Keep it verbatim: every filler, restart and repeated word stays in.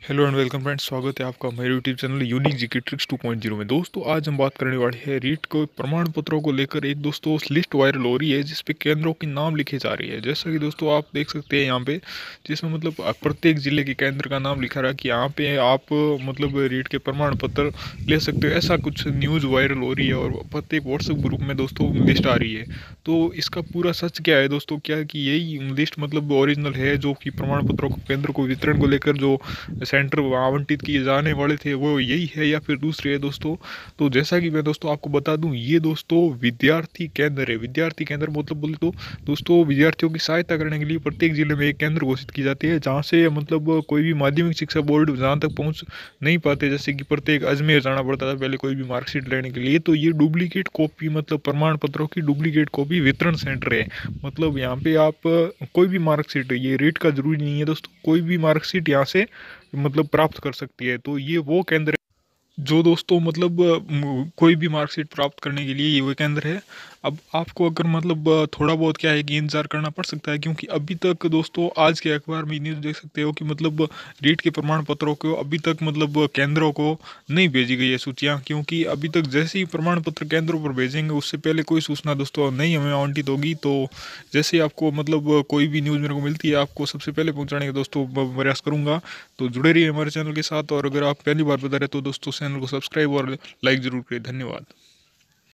Hello and welcome friends, स्वागत है आपका मेरे YouTube channel unique GK tricks two point zero में। दोस्तों आज हम बात करने वाले हैं रीट को प्रमाण पत्रों को लेकर। एक दोस्तों लिस्ट वायरल हो रही है जिस पे केंद्रों के नाम लिखे जा रही है। जैसा कि दोस्तों आप देख सकते हैं यहाँ पे, जिसमें मतलब प्रत्येक जिले के केंद्र का नाम लिखा रहा है कि यहाँ पे आप मतलब रीट के प्रमाण पत्र ले सकते हो। ऐसा कुछ न्यूज़ वायरल हो रही है और प्रत्येक व्हाट्सएप ग्रुप में दोस्तों लिस्ट आ रही है। तो इसका पूरा सच क्या है दोस्तों? क्या है कि यही लिस्ट मतलब ओरिजिनल है जो कि प्रमाण पत्रों को केंद्र को वितरण को लेकर जो सेंटर आवंटित किए जाने वाले थे वो यही है या फिर दूसरे है दोस्तों? तो जैसा कि मैं दोस्तों आपको बता दूं, ये दोस्तों विद्यार्थी केंद्र है। विद्यार्थी केंद्र मतलब बोले तो दोस्तों विद्यार्थियों की सहायता करने के लिए प्रत्येक जिले में एक केंद्र घोषित की जाती है, जहाँ से मतलब कोई भी माध्यमिक शिक्षा बोर्ड जहाँ तक पहुँच नहीं पाते। जैसे कि प्रत्येक अजमेर जाना पड़ता था पहले कोई भी मार्कशीट लेने के लिए, तो ये डुप्लीकेट कॉपी मतलब प्रमाण पत्रों की डुप्लीकेट कॉपी वितरण सेंटर है। मतलब यहाँ पे आप कोई भी मार्कशीट, ये रेट का जरूरी नहीं है दोस्तों, कोई भी मार्कशीट यहाँ से मतलब प्राप्त कर सकती है। तो ये वो केंद्र है जो दोस्तों मतलब म, कोई भी मार्कशीट प्राप्त करने के लिए ये वो केंद्र है। अब आपको अगर मतलब थोड़ा बहुत क्या है कि इंतजार करना पड़ सकता है, क्योंकि अभी तक दोस्तों आज के अखबार में न्यूज़ देख सकते हो कि मतलब रीट के प्रमाण पत्रों को अभी तक मतलब केंद्रों को नहीं भेजी गई है सूचियाँ। क्योंकि अभी तक जैसे ही प्रमाण पत्र केंद्रों पर भेजेंगे उससे पहले कोई सूचना दोस्तों नहीं हमें आवंटित होगी। तो जैसे ही आपको मतलब कोई भी न्यूज़ मेरे को मिलती है आपको सबसे पहले पहुँचाने का दोस्तों प्रयास करूँगा। तो जुड़े रहिए हमारे चैनल के साथ, और अगर आप पहली बार बता रहे तो दोस्तों चैनल को सब्सक्राइब और लाइक जरूर करें। धन्यवाद।